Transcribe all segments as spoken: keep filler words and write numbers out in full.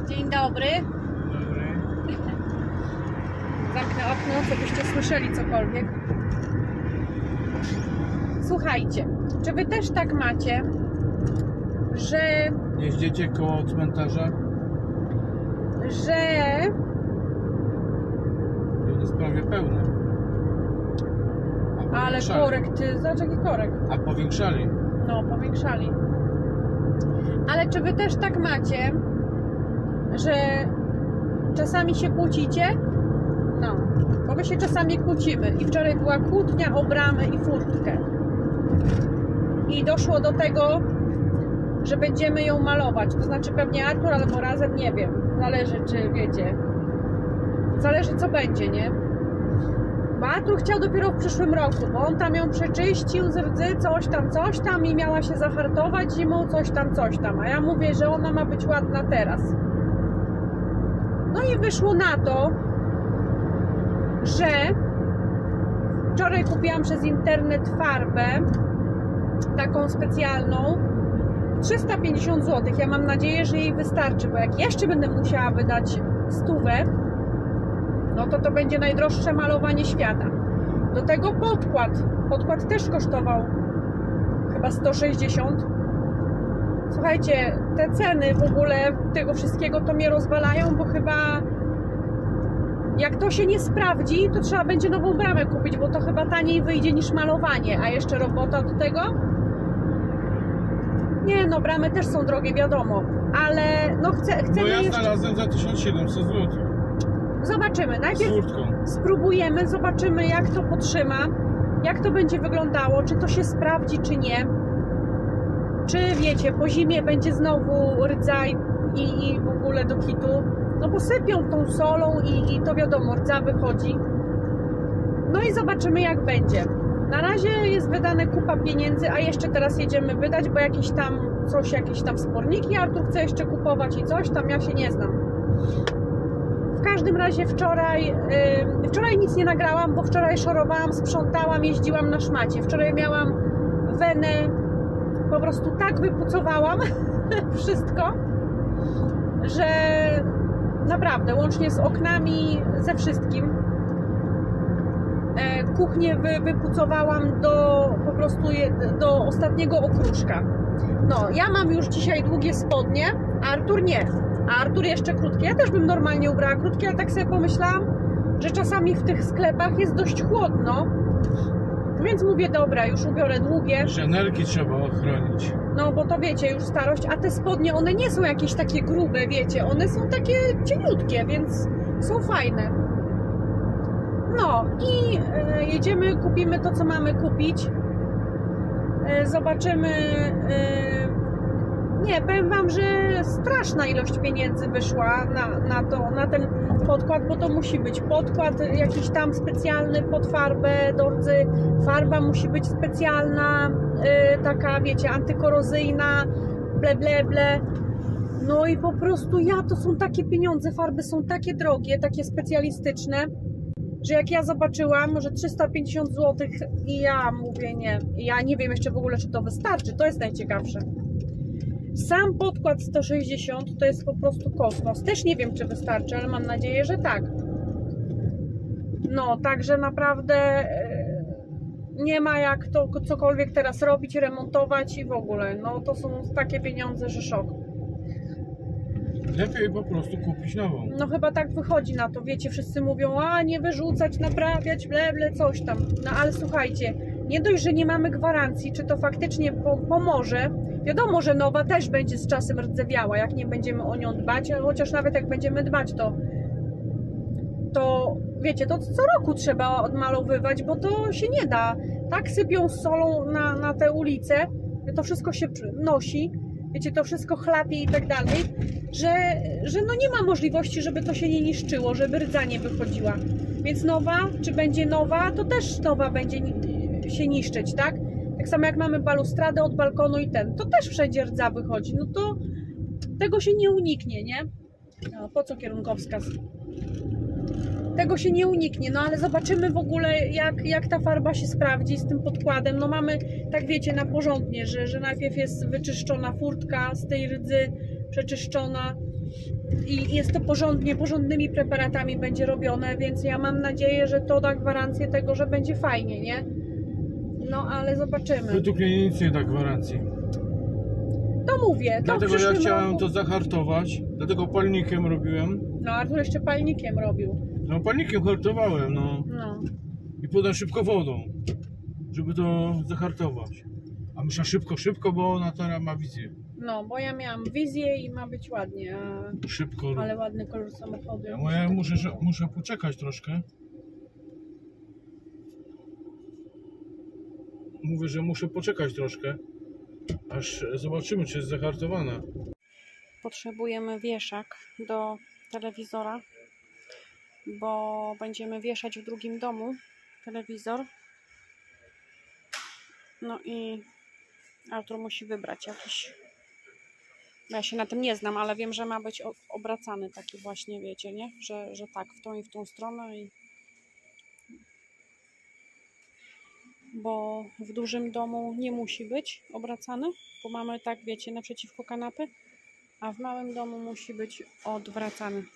Dzień dobry. Dobry. Zamknę okno, co byście słyszeli cokolwiek. Słuchajcie, czy wy też tak macie, że... Jeździecie koło cmentarza? że... Jest prawie pełne. A Ale korek, ty... Zobacz jaki korek. A powiększali. No, powiększali. Ale czy wy też tak macie, że czasami się kłócicie? No, bo my się czasami kłócimy. I wczoraj była kłótnia o bramę i furtkę. I doszło do tego, że będziemy ją malować. To znaczy pewnie Artur albo razem, nie wiem. Zależy, czy wiecie. Zależy, co będzie, nie? Bo Artur chciał dopiero w przyszłym roku, bo on tam ją przeczyścił z rdzy, coś tam, coś tam i miała się zahartować zimą, coś tam, coś tam. A ja mówię, że ona ma być ładna teraz. No i wyszło na to, że wczoraj kupiłam przez internet farbę, taką specjalną, trzysta pięćdziesiąt złotych. Ja mam nadzieję, że jej wystarczy, bo jak jeszcze będę musiała wydać stówę, no to to będzie najdroższe malowanie świata. Do tego podkład. Podkład też kosztował chyba sto sześćdziesiąt. Słuchajcie, te ceny w ogóle tego wszystkiego to mnie rozwalają, bo chyba jak to się nie sprawdzi, to trzeba będzie nową bramę kupić, bo to chyba taniej wyjdzie niż malowanie, a jeszcze robota do tego. Nie no, bramy też są drogie, wiadomo, ale no chcę, chcemy No ja jeszcze... znalazłem za tysiąc siedemset złotych. Zobaczymy, najpierw Z furtką. spróbujemy, zobaczymy jak to potrzyma, jak to będzie wyglądało, czy to się sprawdzi, czy nie. Czy wiecie, po zimie będzie znowu rdza i, i w ogóle do kitu. No posypią tą solą i, i to wiadomo, rdza wychodzi. No i zobaczymy jak będzie. Na razie jest wydane kupa pieniędzy, a jeszcze teraz jedziemy wydać, bo jakieś tam coś, jakieś tam sporniki Artur chce jeszcze kupować i coś tam, ja się nie znam. W każdym razie wczoraj, yy, wczoraj nic nie nagrałam, bo wczoraj szorowałam, sprzątałam, jeździłam na szmacie. Wczoraj miałam wenę, po prostu tak wypucowałam wszystko, że naprawdę, łącznie z oknami, ze wszystkim. E, kuchnię wy, wypucowałam do po prostu je, do ostatniego okruszka. No, ja mam już dzisiaj długie spodnie, a Artur nie. A Artur jeszcze krótkie. Ja też bym normalnie ubrała krótkie, ale tak sobie pomyślałam, że czasami w tych sklepach jest dość chłodno. Więc mówię, dobra, już ubiorę długie. Szenelki trzeba ochronić. No, bo to wiecie, już starość, a te spodnie, one nie są jakieś takie grube, wiecie, one są takie cieniutkie, więc są fajne. No i e, jedziemy, kupimy to, co mamy kupić. E, zobaczymy... E, Nie, powiem wam, że straszna ilość pieniędzy wyszła na, na, to, na ten podkład, bo to musi być podkład jakiś tam specjalny pod farbę do rdzy, farba musi być specjalna, yy, taka wiecie, antykorozyjna, ble ble ble. No i po prostu ja, to są takie pieniądze, farby są takie drogie, takie specjalistyczne, że jak ja zobaczyłam, że trzysta pięćdziesiąt złotych i ja mówię nie, ja nie wiem jeszcze w ogóle, czy to wystarczy, to jest najciekawsze. Sam podkład sto sześćdziesiąt to jest po prostu kosmos. Też nie wiem, czy wystarczy, ale mam nadzieję, że tak. No, także naprawdę nie ma jak to cokolwiek teraz robić, remontować i w ogóle. No, to są takie pieniądze, że szok. Lepiej po prostu kupić nową. No chyba tak wychodzi na to. Wiecie, wszyscy mówią, a nie wyrzucać, naprawiać, ble, ble, coś tam. No ale słuchajcie, nie dość, że nie mamy gwarancji, czy to faktycznie po pomoże. Wiadomo, że nowa też będzie z czasem rdzewiała, jak nie będziemy o nią dbać, chociaż nawet jak będziemy dbać, to, to wiecie, to co roku trzeba odmalowywać, bo to się nie da. Tak sypią solą na, na te ulice, to wszystko się nosi, wiecie, to wszystko chlapie i tak dalej, że, że no nie ma możliwości, żeby to się nie niszczyło, żeby rdza nie wychodziła. Więc nowa, czy będzie nowa, to też nowa będzie się niszczyć, tak? Tak samo jak mamy balustradę od balkonu i ten, to też wszędzie rdza wychodzi, no to tego się nie uniknie, nie? No, po co kierunkowskaz? Tego się nie uniknie, no ale zobaczymy w ogóle jak, jak ta farba się sprawdzi z tym podkładem. No mamy, tak wiecie, na porządnie, że, że najpierw jest wyczyszczona furtka z tej rdzy, przeczyszczona, i jest to porządnie, porządnymi preparatami będzie robione, więc ja mam nadzieję, że to da gwarancję tego, że będzie fajnie, nie? No ale zobaczymy. Według mnie nic nie da gwarancji. To mówię. To Dlatego ja chciałem roku... to zahartować, dlatego palnikiem robiłem. No Artur jeszcze palnikiem robił. No palnikiem hartowałem, no. No. I potem szybko wodą, żeby to zahartować. A myślę szybko, szybko, bo ona teraz ma wizję. No, bo ja miałam wizję i ma być ładnie, a... Szybko. ale ładny kolor samochodu. Ja moja, muszę, że- muszę poczekać troszkę. Mówię, że muszę poczekać troszkę, aż zobaczymy, czy jest zahartowana. Potrzebujemy wieszak do telewizora, bo będziemy wieszać w drugim domu telewizor. No i Artur musi wybrać jakiś. Ja się na tym nie znam, ale wiem, że ma być obracany taki właśnie, wiecie, nie? Że, że tak, w tą i w tą stronę. I... Bo w dużym domu nie musi być obracany, bo mamy tak, wiecie, naprzeciwko kanapy, a w małym domu musi być odwracany.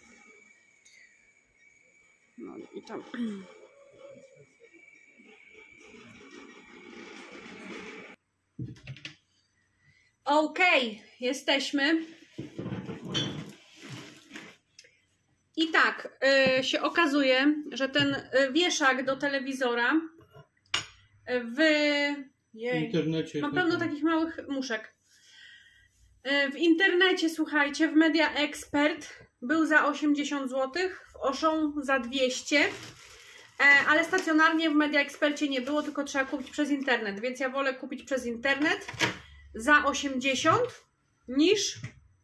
No i tam... Okej, okay, jesteśmy. I tak y, się okazuje, że ten y, wieszak do telewizora w, jej, W internecie. mam pełno takich małych muszek. Y, w internecie, słuchajcie, w Media Expert był za osiemdziesiąt złotych, w Auchan za dwieście, y, ale stacjonarnie w Media Expercie nie było, tylko trzeba kupić przez internet, więc ja wolę kupić przez internet za osiemdziesiąt niż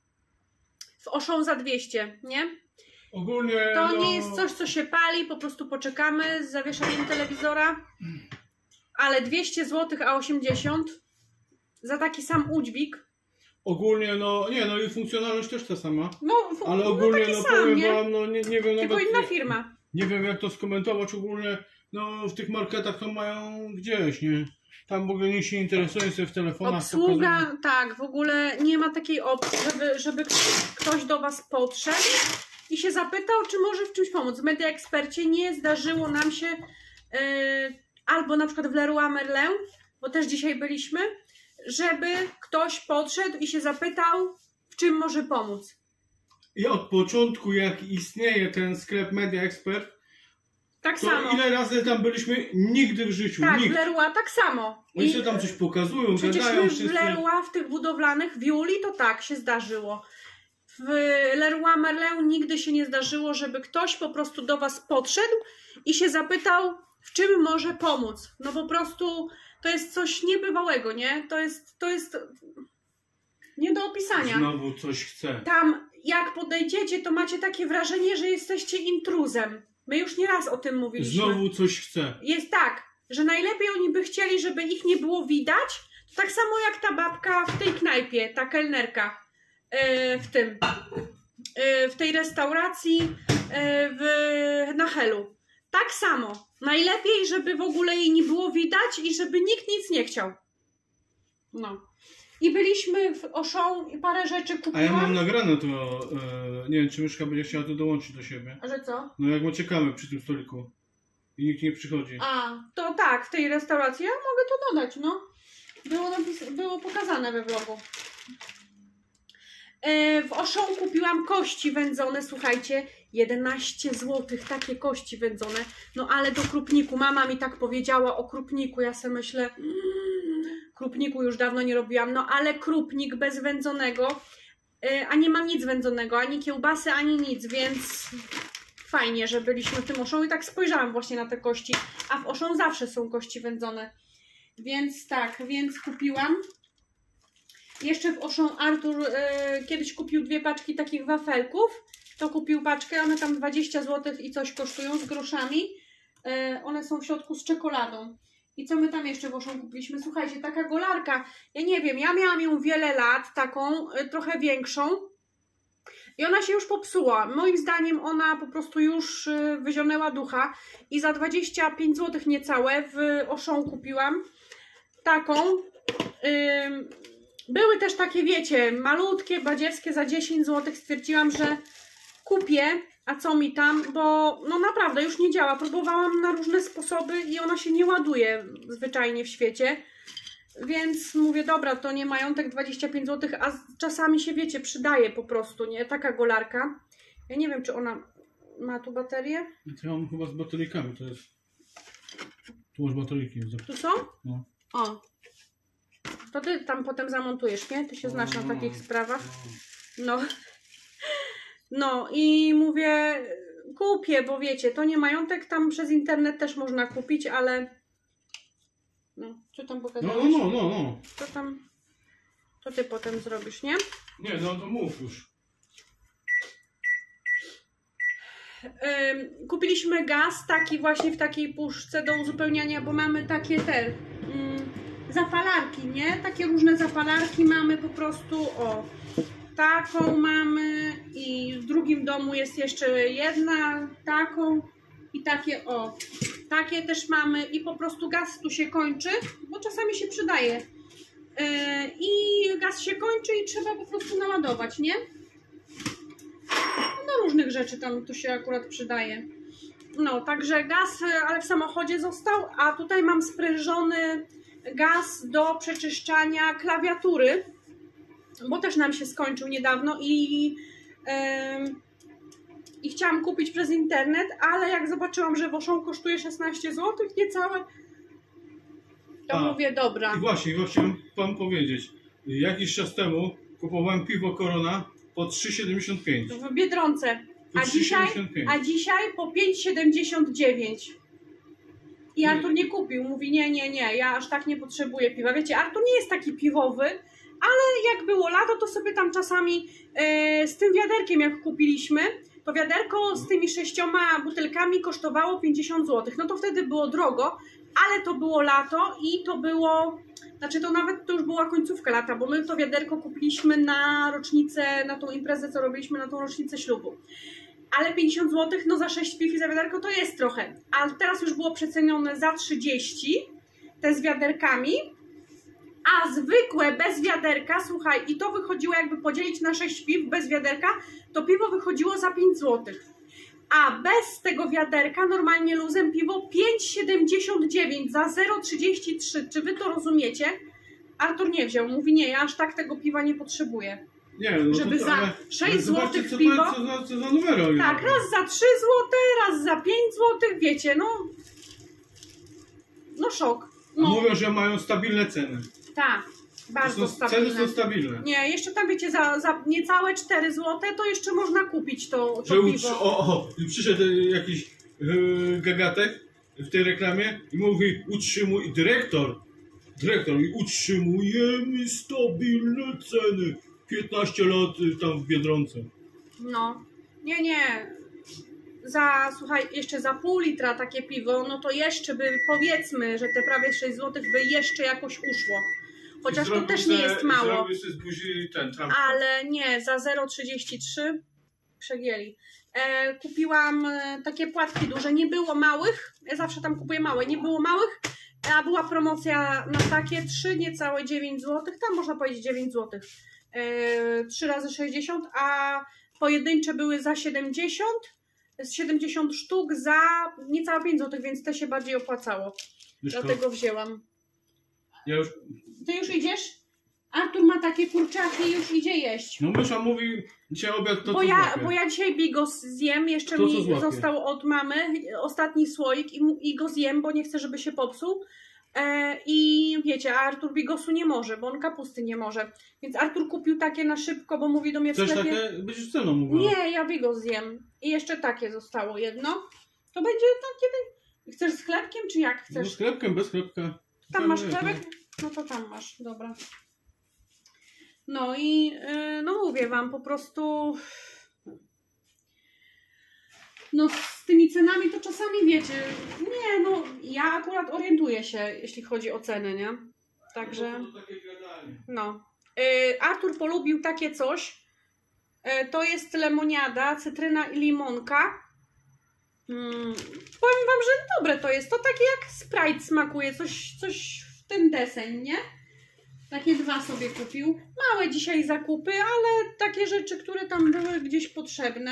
w Auchan za dwieście, nie? Ogólnie To no... nie jest coś, co się pali, po prostu poczekamy z zawieszeniem telewizora, ale dwieście złotych, a osiemdziesiąt za taki sam udźwig. Ogólnie no, nie no i funkcjonalność też ta sama. No, ale ogólnie no, taki no sam, powiem nie? wam, no nie, nie wiem Tylko nawet, inna nie, firma. nie wiem jak to skomentować ogólnie, no w tych marketach to mają gdzieś, nie? Tam w ogóle nikt się interesuje sobie w telefonach. Obsługa, pokazują. Tak, w ogóle nie ma takiej opcji, żeby, żeby ktoś do was podszedł i się zapytał, czy może w czymś pomóc. W Media Expercie nie zdarzyło nam się yy, albo na przykład w Leroy Merlin, bo też dzisiaj byliśmy, żeby ktoś podszedł i się zapytał, w czym może pomóc. I od początku jak istnieje ten sklep Media Expert, Tak to samo. ile razy tam byliśmy? Nigdy w życiu. Tak, nikt. w Leroy tak samo. Oni I sobie tam coś pokazują, przecież gadają my w wszyscy. Leroy, w tych budowlanych, w Juli to tak się zdarzyło. W Leroy Merlin nigdy się nie zdarzyło, żeby ktoś po prostu do was podszedł i się zapytał, w czym może pomóc. No po prostu to jest coś niebywałego, nie? To jest, to jest nie do opisania. Znowu coś chce. Tam jak podejdziecie, to macie takie wrażenie, że jesteście intruzem. My już nieraz o tym mówiliśmy. Znowu coś chce. Jest tak, że najlepiej oni by chcieli, żeby ich nie było widać. To tak samo jak ta babka w tej knajpie, ta kelnerka yy, w tym, yy, w tej restauracji yy, w, na Helu. Tak samo. Najlepiej, żeby w ogóle jej nie było widać i żeby nikt nic nie chciał. No. I byliśmy w Auchan i parę rzeczy kupiłam. A ja mam nagrane to, e, nie wiem czy myszka będzie chciała to dołączyć do siebie. A że co? No jak my czekamy przy tym stoliku i nikt nie przychodzi. A, to tak, w tej restauracji. Ja mogę to dodać, no. Było, napis- było pokazane we vlogu. E, w Auchan kupiłam kości wędzone, słuchajcie, jedenaście złotych, takie kości wędzone. No ale do krupniku, mama mi tak powiedziała o krupniku, ja sobie myślę, mm, krupniku już dawno nie robiłam, no ale krupnik bez wędzonego, e, a nie mam nic wędzonego, ani kiełbasy, ani nic, więc fajnie, że byliśmy w tym Auchan i tak spojrzałam właśnie na te kości, a w Auchan zawsze są kości wędzone, więc tak, więc kupiłam. Jeszcze w Auchan Artur e, kiedyś kupił dwie paczki takich wafelków, to kupił paczkę, one tam dwadzieścia złotych i coś kosztują z groszami, e, one są w środku z czekoladą. I co my tam jeszcze w Auchan kupiliśmy? Słuchajcie, taka golarka, ja nie wiem, ja miałam ją wiele lat, taką y, trochę większą i ona się już popsuła. Moim zdaniem ona po prostu już y, wyzionęła ducha i za dwadzieścia pięć złotych niecałe w Auchan kupiłam taką. Y, były też takie, wiecie, malutkie, badziewskie za dziesięć złotych. Stwierdziłam, że kupię, a co mi tam, bo no naprawdę już nie działa. Próbowałam na różne sposoby i ona się nie ładuje zwyczajnie w świecie. Więc mówię, dobra, to nie majątek dwadzieścia pięć złotych, a czasami się, wiecie, przydaje po prostu, nie? Taka golarka. Ja nie wiem, czy ona ma tu baterię. Ja mam chyba z bateryjkami, to jest... Tu masz bateryjki. Tu są? No. O. To ty tam potem zamontujesz, nie? Ty się znasz na takich sprawach. No. No i mówię, kupię, bo wiecie, to nie majątek, tam przez internet też można kupić, ale... No, co tam pokazałeś? No, no, no, no, no. To tam... To ty potem zrobisz, nie? Nie, no to mów już. Ym, kupiliśmy gaz taki właśnie w takiej puszce do uzupełniania, bo mamy takie te... Ym, zapalarki, nie? Takie różne zapalarki mamy po prostu, o... Taką mamy i w drugim domu jest jeszcze jedna, taką i takie, o, takie też mamy i po prostu gaz tu się kończy, bo czasami się przydaje yy, i gaz się kończy i trzeba po prostu naładować, nie? No różnych rzeczy tam tu się akurat przydaje. No, także gaz, ale w samochodzie został, a tutaj mam sprężony gaz do przeczyszczania klawiatury, bo też nam się skończył niedawno i, yy, i chciałam kupić przez internet, ale jak zobaczyłam, że Woszą kosztuje szesnaście złotych niecałe, to A, mówię, dobra. I właśnie, właśnie chciałem wam powiedzieć, jakiś czas temu kupowałem piwo Corona po trzy siedemdziesiąt pięć. W Biedronce, Po a dzisiaj, a dzisiaj po pięć siedemdziesiąt dziewięć. I Artur nie kupił, mówi nie, nie, nie, ja aż tak nie potrzebuję piwa. Wiecie, Artur nie jest taki piwowy, ale jak było lato, to sobie tam czasami e, z tym wiaderkiem jak kupiliśmy, to wiaderko z tymi sześcioma butelkami kosztowało pięćdziesiąt złotych. No to wtedy było drogo, ale to było lato i to było, znaczy to nawet to już była końcówka lata, bo my to wiaderko kupiliśmy na rocznicę, na tą imprezę, co robiliśmy na tą rocznicę ślubu. Ale pięćdziesiąt złotych, no za sześć piw i za wiaderko to jest trochę. A teraz już było przecenione za trzydzieści, te z wiaderkami. A zwykłe, bez wiaderka, słuchaj, i to wychodziło, jakby podzielić na sześć piw bez wiaderka, to piwo wychodziło za pięć złotych. A bez tego wiaderka, normalnie luzem, piwo pięć siedemdziesiąt dziewięć za zero przecinek trzydzieści trzy. Czy wy to rozumiecie? Artur nie wziął, mówi nie, ja aż tak tego piwa nie potrzebuję. Nie, no żeby to, za ale, sześć ale złotych co piwo. To, co, za, co za numery? Tak, raz za trzy złote, raz za pięć złotych, wiecie, no... No szok. No. A mówią, że mają stabilne ceny. Tak, bardzo są, stabilne. Ceny są stabilne. Nie, jeszcze tam wiecie, za, za niecałe cztery złote to jeszcze można kupić to, to że piwo. O, o, przyszedł jakiś yy, gagatek w tej reklamie i mówi, utrzymuj, dyrektor, dyrektor i utrzymujemy stabilne ceny. piętnaście lat y, tam w Biedronce. No, nie, nie. Za, słuchaj, jeszcze za pół litra takie piwo, no to jeszcze by, powiedzmy, że te prawie sześć złotych by jeszcze jakoś uszło. Chociaż to też nie jest mało. Z buzi ten, ale nie, za zero przecinek trzydzieści trzy przegięli. E, kupiłam e, takie płatki duże, nie było małych, ja zawsze tam kupuję małe, nie było małych, a była promocja na takie trzy, niecałe dziewięć złotych, tam można powiedzieć dziewięć złotych. E, trzy razy sześćdziesiąt, a pojedyncze były za siedemdziesiąt, z siedemdziesiąt sztuk za niecałe pięć złotych, więc to się bardziej opłacało. Myszko, Dlatego wzięłam. Ja już... Ty już idziesz? Artur ma takie kurczaki i już idzie jeść. No Mysza mówi, dzisiaj obiad to bo, co ja, złapie. bo ja dzisiaj bigos zjem, jeszcze To, co mi złapie. został od mamy ostatni słoik i, mu- i go zjem, bo nie chcę, żeby się popsuł. E, I wiecie, a Artur bigosu nie może, bo on kapusty nie może. Więc Artur kupił takie na szybko, bo mówi do mnie w Chcesz sklepie... takie? Będziesz ze mną mówiła. Nie, ja bigos zjem. I jeszcze takie zostało jedno. To będzie takie... Chcesz z chlebkiem, czy jak No, chcesz? z chlebkiem, bez chlebka. Tam masz jest, chlebek? No to tam masz, dobra. No i yy, no mówię wam, po prostu no z tymi cenami to czasami wiecie, nie no, ja akurat orientuję się, jeśli chodzi o ceny, nie? Także No, to takie gadanie. no. Yy, Artur polubił takie coś, yy, to jest lemoniada, cytryna i limonka. Hmm, powiem wam, że dobre to jest, to takie jak Sprite smakuje, coś, coś w ten deseń, nie? Takie dwa sobie kupił. Małe dzisiaj zakupy, ale takie rzeczy, które tam były gdzieś potrzebne.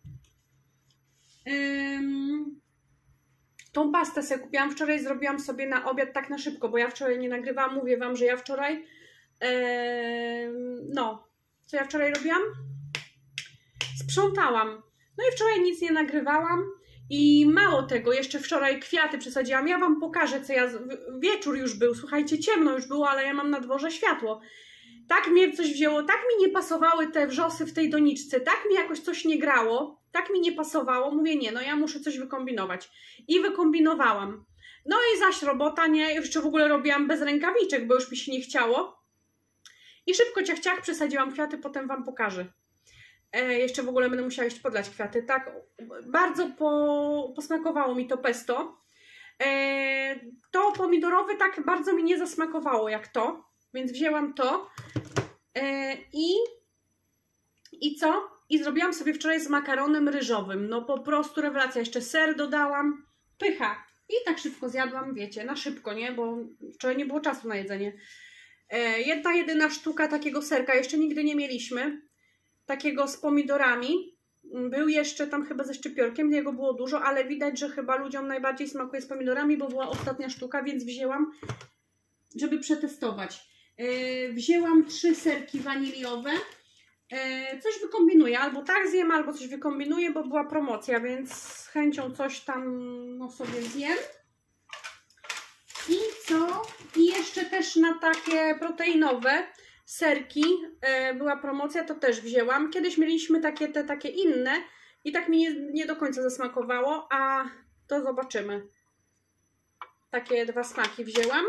Ym... Tą pastę sobie kupiłam. Wczoraj zrobiłam sobie na obiad tak na szybko, bo ja wczoraj nie nagrywałam. Mówię wam, że ja wczoraj... Ym... No, co ja wczoraj robiłam? Sprzątałam. No i wczoraj nic nie nagrywałam. I mało tego, jeszcze wczoraj kwiaty przesadziłam. Ja wam pokażę, co ja... Wieczór już był, słuchajcie, ciemno już było, ale ja mam na dworze światło. Tak mnie coś wzięło, tak mi nie pasowały te wrzosy w tej doniczce, tak mi jakoś coś nie grało, tak mi nie pasowało. Mówię, nie, no ja muszę coś wykombinować. I wykombinowałam. No i zaś robota, nie, jeszcze w ogóle robiłam bez rękawiczek, bo już mi się nie chciało. I szybko ciach, ciach przesadziłam kwiaty, potem wam pokażę. E, jeszcze w ogóle będę musiała iść podlać kwiaty. Tak, bardzo po, posmakowało mi to pesto. E, to pomidorowe tak bardzo mi nie zasmakowało jak to, więc wzięłam to. E, i, I co? I zrobiłam sobie wczoraj z makaronem ryżowym. No po prostu rewelacja. Jeszcze ser dodałam. Pycha. I tak szybko zjadłam, wiecie, na szybko, nie? Bo wczoraj nie było czasu na jedzenie. E, jedna jedyna sztuka takiego serka. Jeszcze nigdy nie mieliśmy. Takiego z pomidorami. Był jeszcze tam chyba ze szczypiorkiem, jego było dużo, ale widać, że chyba ludziom najbardziej smakuje z pomidorami, bo była ostatnia sztuka, więc wzięłam, żeby przetestować. Yy, wzięłam trzy serki waniliowe. Yy, coś wykombinuję, albo tak zjem, albo coś wykombinuję, bo była promocja, więc z chęcią coś tam no, sobie zjem. I co? I jeszcze też na takie proteinowe serki e, była promocja, to też wzięłam. Kiedyś mieliśmy takie te takie inne i tak mi nie, nie do końca zasmakowało, a to zobaczymy. Takie dwa smaki wzięłam.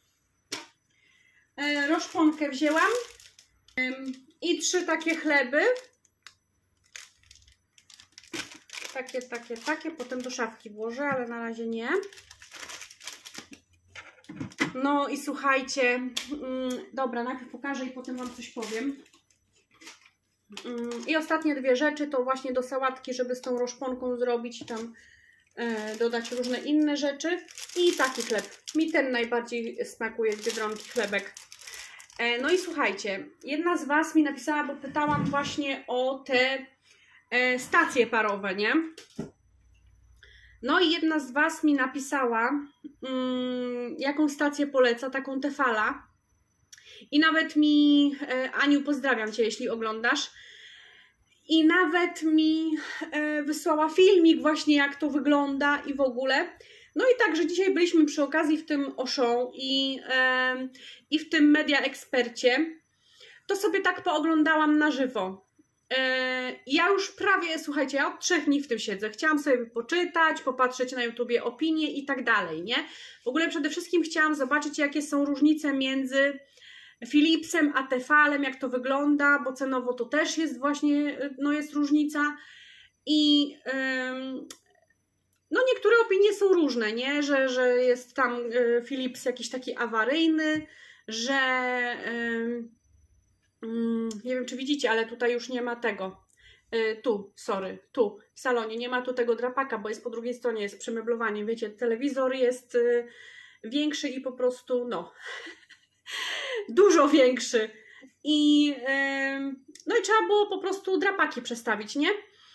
E, roszponkę wzięłam. E, I trzy takie chleby. Takie, takie, takie. Potem do szafki włożę, ale na razie nie. No i słuchajcie, mm, dobra, najpierw pokażę i potem wam coś powiem. Mm, I ostatnie dwie rzeczy to właśnie do sałatki, żeby z tą roszponką zrobić i tam e, dodać różne inne rzeczy. I taki chleb. Mi ten najbardziej smakuje z Biedronki chlebek. E, no i słuchajcie, jedna z was mi napisała, bo pytałam właśnie o te e, stacje parowe, nie? No i jedna z was mi napisała, um, jaką stację poleca, taką Tefala. I nawet mi, e, Aniu, pozdrawiam cię, jeśli oglądasz. I nawet mi e, wysłała filmik właśnie, jak to wygląda i w ogóle. No i także dzisiaj byliśmy przy okazji w tym Auchan i, e, i w tym Media Expercie. To sobie tak pooglądałam na żywo. Ja już prawie, słuchajcie, ja od trzech dni w tym siedzę. Chciałam sobie poczytać, popatrzeć na YouTubie opinie i tak dalej, nie? W ogóle przede wszystkim chciałam zobaczyć, jakie są różnice między Philipsem a Tefalem, jak to wygląda, bo cenowo to też jest właśnie, no jest różnica. I ym, no niektóre opinie są różne, nie? Że, że jest tam y, Philips jakiś taki awaryjny, że... Ym, nie wiem, czy widzicie, ale tutaj już nie ma tego. Tu, sorry, tu w salonie nie ma tu tego drapaka, bo jest po drugiej stronie, jest przemeblowanie. Wiecie, telewizor jest większy i po prostu, no, dużo większy. I no i trzeba było po prostu drapaki przestawić, nie?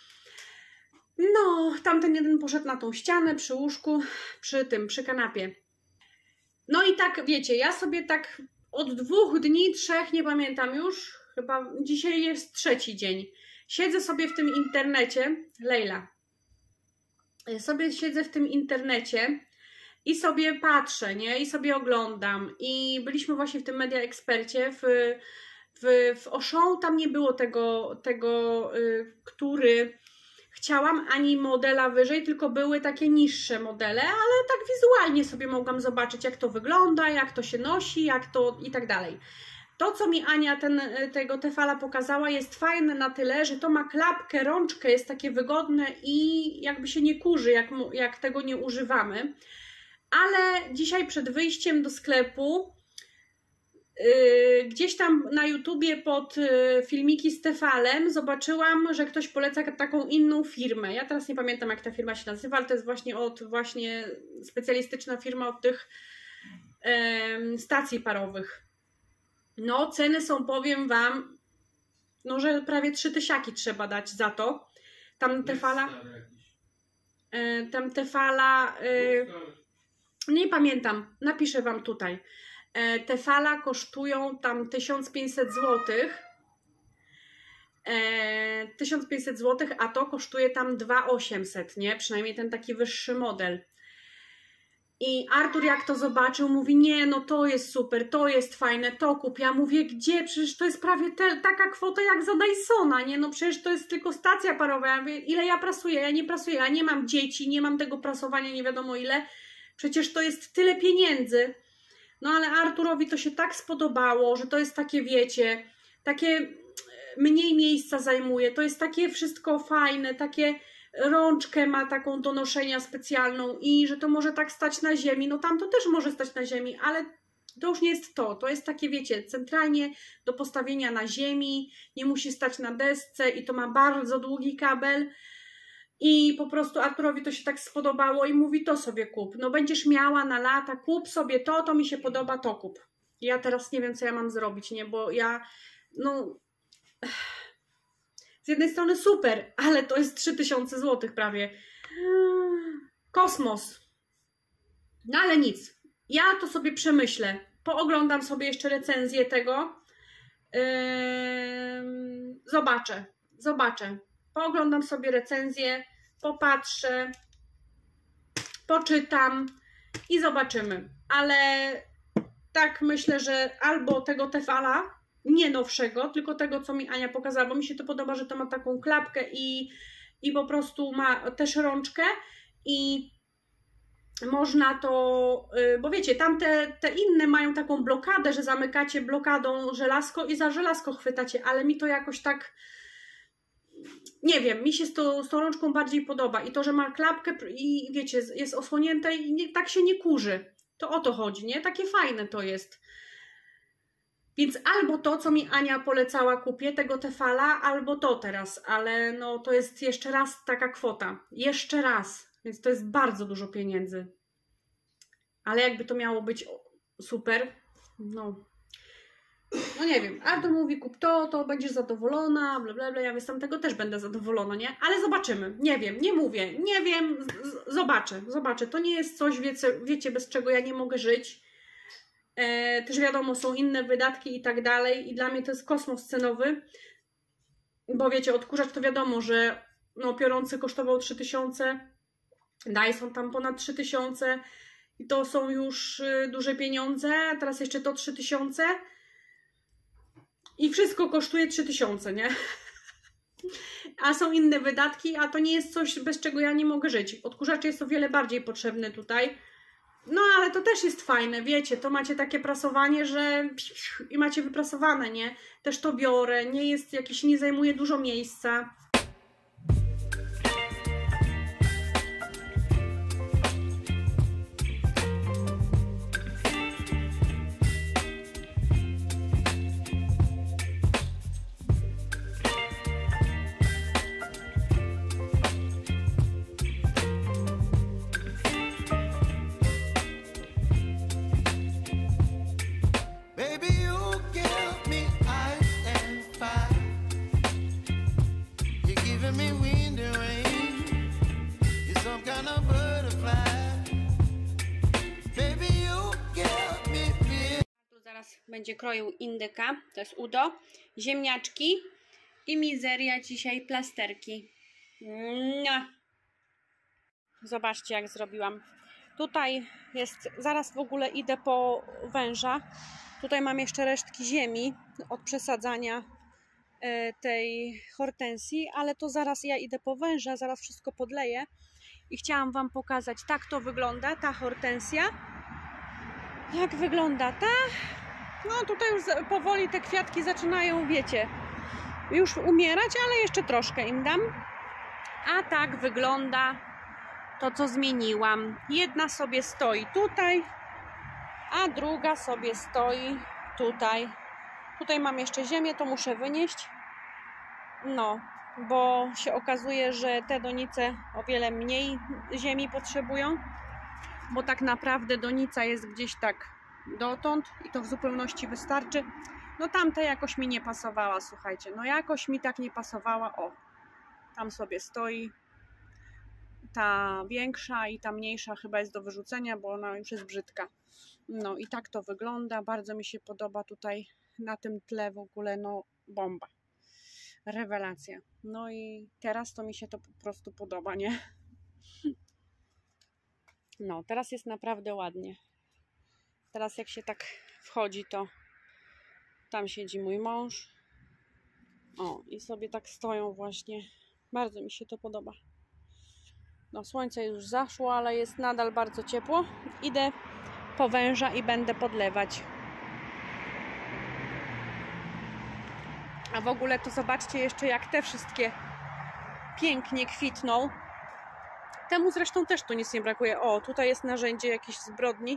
No, tamten jeden poszedł na tą ścianę przy łóżku, przy tym, przy kanapie. No i tak, wiecie, ja sobie tak od dwóch dni, trzech, nie pamiętam już, chyba dzisiaj jest trzeci dzień. Siedzę sobie w tym internecie, Lejla, sobie siedzę w tym internecie i sobie patrzę, nie? I sobie oglądam. I byliśmy właśnie w tym Media Expercie, w, w, w Auchan tam nie było tego, tego y, który chciałam, ani modela wyżej, tylko były takie niższe modele, ale tak wizualnie sobie mogłam zobaczyć, jak to wygląda, jak to się nosi, jak to i tak dalej. To, co mi Ania ten, tego Tefala pokazała, jest fajne na tyle, że to ma klapkę, rączkę, jest takie wygodne i jakby się nie kurzy, jak, jak tego nie używamy. Ale dzisiaj przed wyjściem do sklepu Yy, gdzieś tam na YouTubie pod yy, filmiki z Tefalem zobaczyłam, że ktoś poleca taką inną firmę. Ja teraz nie pamiętam, jak ta firma się nazywa, ale to jest właśnie od właśnie specjalistyczna firma od tych yy, stacji parowych. No, ceny są, powiem wam, no, że prawie trzy tysiaki trzeba dać za to. Tam te fala... Y, tam te fala... Y, nie pamiętam, napiszę wam tutaj. Y, te fala kosztują tam tysiąc pięćset złotych. E, tysiąc pięćset złotych, a to kosztuje tam dwa tysiące osiemset, nie? Przynajmniej ten taki wyższy model. I Artur jak to zobaczył, mówi, nie, no to jest super, to jest fajne, to kup. Ja mówię, gdzie? Przecież to jest prawie te, taka kwota jak za Dysona, nie? No przecież to jest tylko stacja parowa. Ja mówię, ile ja prasuję? Ja nie prasuję, ja nie mam dzieci, nie mam tego prasowania nie wiadomo ile. Przecież to jest tyle pieniędzy. No ale Arturowi to się tak spodobało, że to jest takie, wiecie, takie... mniej miejsca zajmuje, to jest takie wszystko fajne, takie rączkę ma taką do noszenia specjalną i że to może tak stać na ziemi, no tam to też może stać na ziemi, ale to już nie jest to, to jest takie, wiecie, centralnie do postawienia na ziemi, nie musi stać na desce i to ma bardzo długi kabel i po prostu Arturowi to się tak spodobało i mówi, to sobie kup, no będziesz miała na lata, kup sobie to, to mi się podoba, to kup. Ja teraz nie wiem, co ja mam zrobić, nie, bo ja, no... z jednej strony super, ale to jest trzy tysiące złotych prawie. Kosmos. No ale nic. Ja to sobie przemyślę. Pooglądam sobie jeszcze recenzję tego. Yy... Zobaczę. Zobaczę. Pooglądam sobie recenzję, popatrzę, poczytam i zobaczymy. Ale tak myślę, że albo tego Tefala, nie nowszego, tylko tego, co mi Ania pokazała, bo mi się to podoba, że to ma taką klapkę i, i po prostu ma też rączkę i można to, bo wiecie, tamte te inne mają taką blokadę, że zamykacie blokadą żelazko i za żelazko chwytacie, ale mi to jakoś tak, nie wiem, mi się z, to, z tą rączką bardziej podoba i to, że ma klapkę i wiecie, jest osłonięte i nie, tak się nie kurzy. To o to chodzi, nie? Takie fajne to jest. Więc albo to, co mi Ania polecała, kupię tego Tefala, albo to teraz, ale no to jest jeszcze raz taka kwota. Jeszcze raz, więc to jest bardzo dużo pieniędzy. Ale jakby to miało być super, no, no nie wiem, Artur mówi kup to, to będziesz zadowolona, bla bla bla, ja z tego też będę zadowolona, nie? Ale zobaczymy, nie wiem, nie mówię, nie wiem, z zobaczę, zobaczę. To nie jest coś, wiecie, wiecie, bez czego ja nie mogę żyć. E, też wiadomo, są inne wydatki i tak dalej i dla mnie to jest kosmos cenowy, bo wiecie, odkurzacz to wiadomo, że no, piorący kosztował trzy tysiące, Dyson tam ponad trzy tysiące i to są już y, duże pieniądze, a teraz jeszcze to trzy tysiące i wszystko kosztuje trzy tysiące, nie? A są inne wydatki, a to nie jest coś, bez czego ja nie mogę żyć. Odkurzacz jest o wiele bardziej potrzebny tutaj. No ale to też jest fajne, wiecie, to macie takie prasowanie, że i macie wyprasowane, nie? Też to biorę, nie jest jakieś, nie zajmuje dużo miejsca. Będzie kroił indyka, to jest udo, ziemniaczki i mizeria dzisiaj plasterki. No. Zobaczcie, jak zrobiłam. Tutaj jest, zaraz w ogóle idę po węża. Tutaj mam jeszcze resztki ziemi od przesadzania tej hortensji, ale to zaraz ja idę po węża, zaraz wszystko podleję i chciałam wam pokazać, tak to wygląda ta hortensja. Jak wygląda ta? No tutaj już powoli te kwiatki zaczynają, wiecie, już umierać, ale jeszcze troszkę im dam. A tak wygląda to, co zmieniłam. Jedna sobie stoi tutaj, a druga sobie stoi tutaj. Tutaj mam jeszcze ziemię, to muszę wynieść. No, bo się okazuje, że te donice o wiele mniej ziemi potrzebują, bo tak naprawdę donica jest gdzieś tak dotąd i to w zupełności wystarczy. No tamta jakoś mi nie pasowała, słuchajcie. No jakoś mi tak nie pasowała. O, tam sobie stoi. Ta większa i ta mniejsza chyba jest do wyrzucenia, bo ona już jest brzydka. No i tak to wygląda. Bardzo mi się podoba tutaj na tym tle w ogóle, no bomba. Rewelacja. No i teraz to mi się to po prostu podoba, nie? No, teraz jest naprawdę ładnie. Teraz jak się tak wchodzi, to tam siedzi mój mąż. O, i sobie tak stoją właśnie. Bardzo mi się to podoba. No, słońce już zaszło, ale jest nadal bardzo ciepło. Idę po węża i będę podlewać. A w ogóle to zobaczcie jeszcze, jak te wszystkie pięknie kwitną. Temu zresztą też tu nic nie brakuje. O, tutaj jest narzędzie jakiejś zbrodni.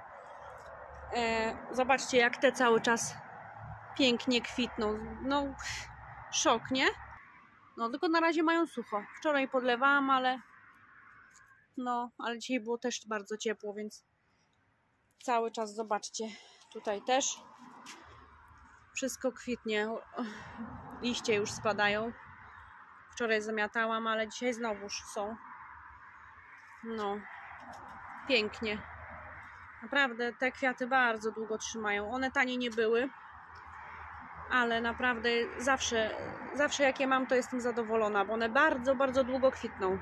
E, zobaczcie, jak te cały czas pięknie kwitną. No, szok, nie? No, tylko na razie mają sucho. Wczoraj podlewałam, ale no, ale dzisiaj było też bardzo ciepło, więc cały czas zobaczcie. Tutaj też wszystko kwitnie. Liście już spadają. Wczoraj zamiatałam, ale dzisiaj znowuż są. No, pięknie. Naprawdę te kwiaty bardzo długo trzymają. One tanie nie były, ale naprawdę zawsze, zawsze jak je mam, to jestem zadowolona, bo one bardzo, bardzo długo kwitną.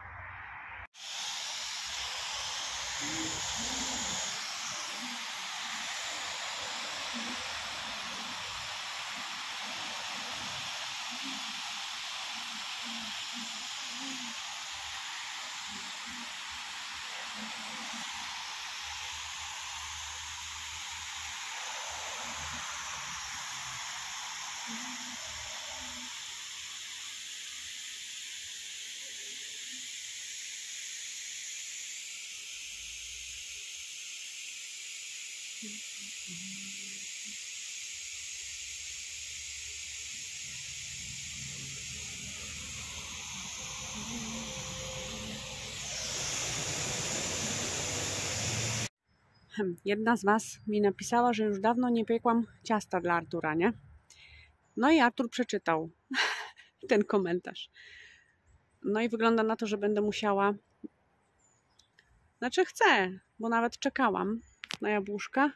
Jedna z Was mi napisała, że już dawno nie piekłam ciasta dla Artura, nie? No i Artur przeczytał ten komentarz. No i wygląda na to, że będę musiała... Znaczy chcę, bo nawet czekałam na jabłuszka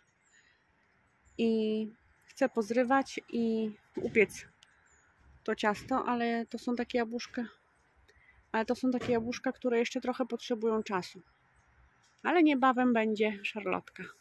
i chcę pozrywać i upiec to ciasto, ale to są takie jabłuszka, ale to są takie jabłuszka, które jeszcze trochę potrzebują czasu. Ale niebawem będzie szarlotka.